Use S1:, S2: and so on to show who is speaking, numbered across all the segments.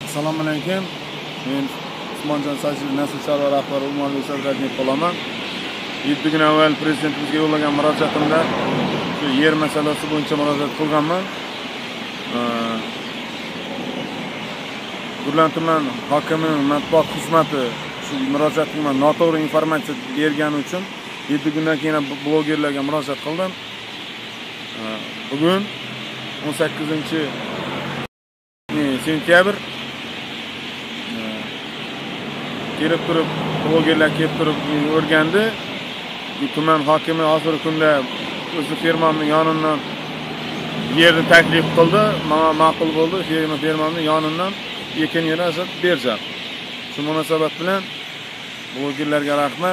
S1: Assalomu alaykum. Men Usmonjon Sajidov nasl chorva rahbari Ummonli Sarqadniyev bo'laman. 7 kun avval prezidentimizga yo'llagan murojaatimda shu yer masalasi bo'yicha murojaat qilganman. Gurbet tuman hokimining matbuot xizmati shu murojaatimga noto'g'ri informatsiya bergani uchun 7 kundan keyin blogerlarga murojaat qildim. Bugun 18-sentyabr kelib turib, blogerlar kelib turib o'rgandi. Tuman hokimi hozir kunda o'zi fermamning yonidan yerni taklif qildi. Menga ma'qul bo'ldi. Fermamning yonidan ekin yeri ajratib berjak. Shu munosabat bilan blogerlarga rahmat.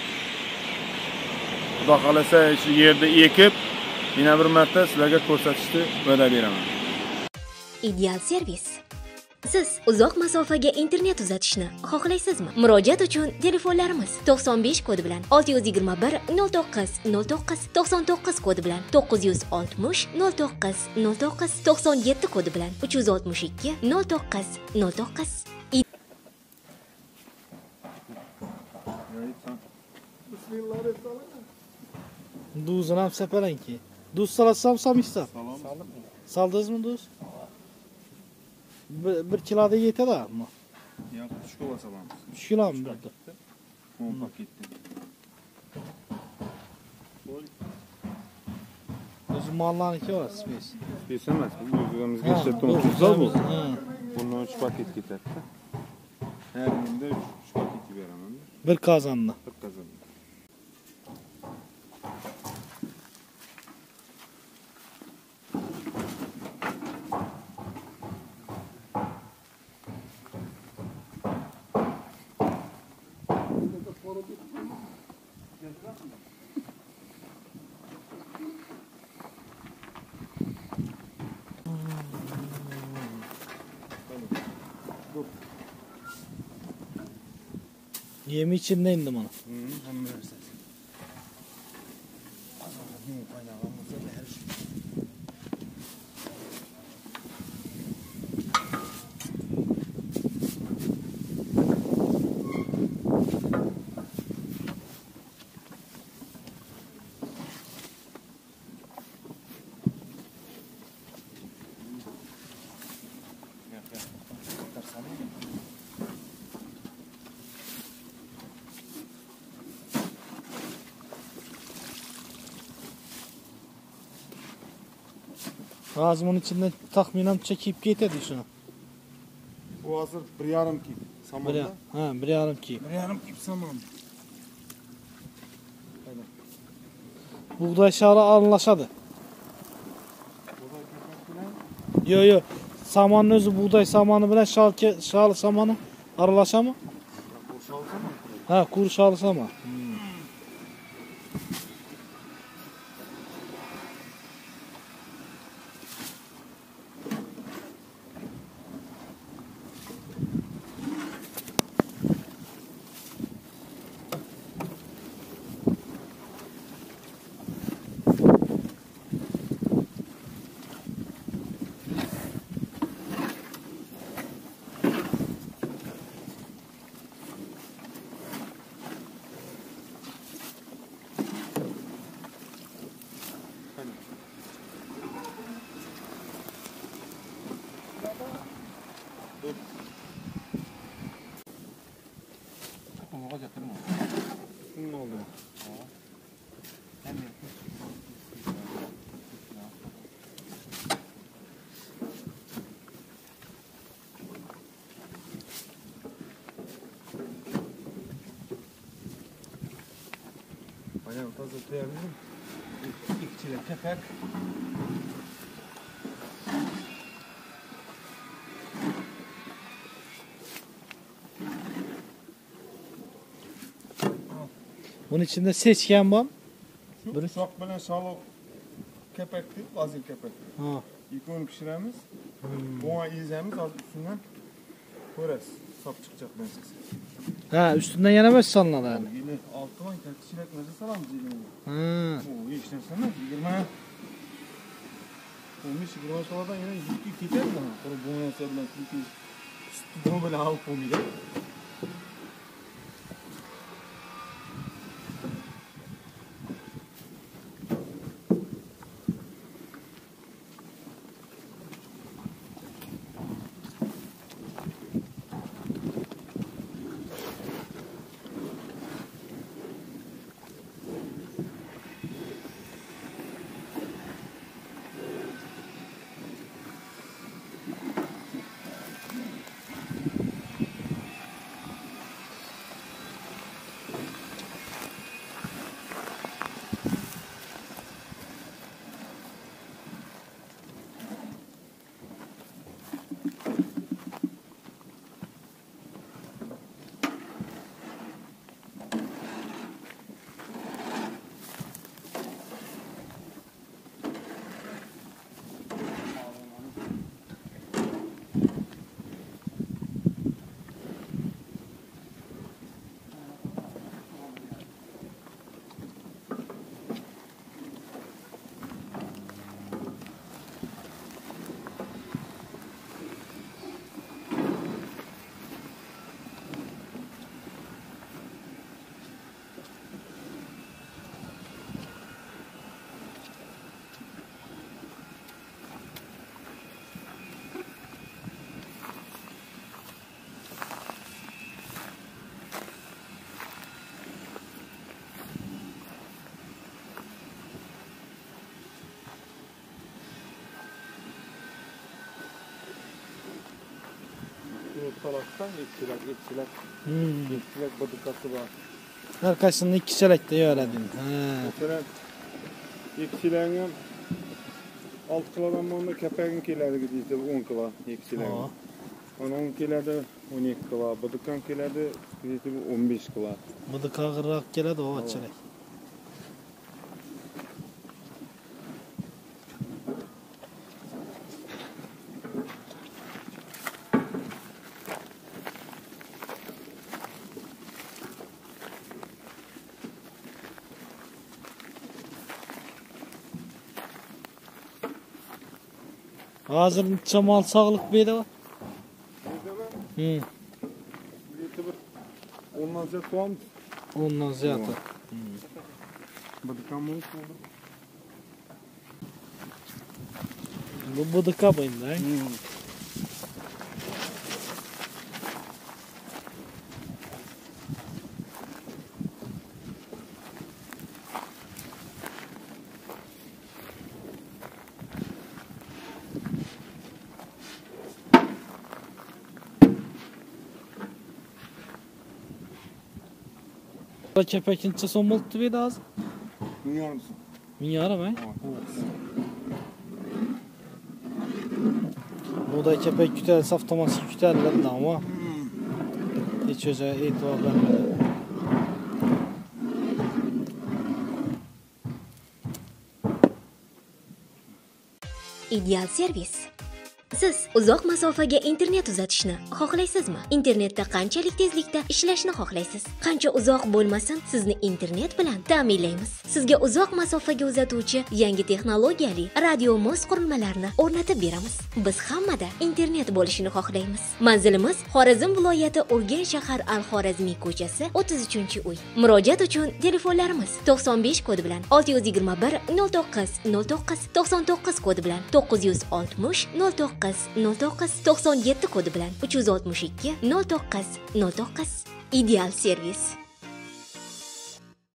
S1: Xudo xolasa shu yerda ekib, yana bir marta sizlarga ko'rsatishni va'da beraman.
S2: Ideal servis. Siz uzoq masofaga internet uzatishni xohlaysizmi? Murojaat uchun telefonlarimiz 95 kodi bilan 621 09 09 99 kodi bilan 960 09 09 97 kodi bilan 362 09 09.
S3: Duzun ham separanki. Duz salasam samista. Saldınız duz? 1 kiloda yetadi mi?
S1: Yo'q, 3 kilo salamiz.
S3: 3 kilo mi berdi?
S1: 10 paketdi.
S3: O'zi mollarniki emas, space.
S1: Space emas, o'zimizga ishlatgan tuzlar bu. Bundan 3 paket ketadi. Her günde 3 paket beraman.
S3: Bir kazanda.
S1: Bir kazanda.
S3: Yemi içinde indi bana.
S1: Hamma narsa.
S3: Razımın içinden tahminen çekip getirdi şunu.
S1: Bu hazır 1,5 kip samanda.
S3: Ha, 1,5 kip.
S1: 1,5 kip saman.
S3: Buğday şalı anlaşadı. Yo. Samanın özü buğday samanı bilen şalı samanı aralaşa mı? Ha, kuru şalı saman.
S1: Ne oldu? Bayağı fazla koyabilirim. İki çilek kepek.
S3: Bunun içinde seçken var.
S1: Şu sok bilan shalok kepekdi, vazir kepekdi.
S3: Ha.
S1: Ikkovini pishiramiz. Bo'g'a ezamiz, hozir ustidan ko'rasiz. Sop chiqacak ben siz.
S3: Ha, üstünden yenemez salınlar yani.
S1: Yine 6 oy çilek narsa salamiz yine.
S3: Ha.
S1: O hech narsa emas, 20. 15-20 so'mdan yana 2 ketadi. Qurib bu narsa bilan Bunu bilan olib bo'lmaydi. Salaktan eksilek badukası var.
S3: Arkasında 2 çelek de öğrendim.
S1: Mesela eksileğin 6 kilodan onda kepeğin kileri gidiyor 10 kilo eksileğin. 10 kilerde 12 kilo, badukan kilerde gidiyor 15 kilo.
S3: Bıdık ağırrak geledi o çelek. Hazır çamal sağlık beyde var.
S1: Ondan ziyade soğan.
S3: Ondan ziyade.
S1: Badukan mı?
S3: Bu bıdıka bayında. Kepekinçe son buluttu bir daha az.
S1: Biliyor musun?
S3: Minyara mı? Buğday kepek kütel, saftaması kütellerdi ama hiç özel itibar vermedi.
S2: Ideal servis. Siz uzoq masofaga internet uzatishni xohlaysizmi? Internetda qanchalik tezlikda ishlashni xohlaysiz? Qancha uzoq bo'lmasin, sizni internet bilan ta'minlaymiz. Sizga uzoq masofaga uzatuvchi yangi texnologiyali radio mos qurilmalarni o'rnatib beramiz. Biz hammada internet bo'lishini xohlaymiz. Manzilimiz Xorazm viloyati Urganch shahar Al-Xorazmiy ko'chasi 33-uy. Murojaat uchun telefonlarimiz 95 kodi bilan 621 09 09 99 kodi bilan 960 09 09 97 kodi bilan 362 09 09. Ideal servis.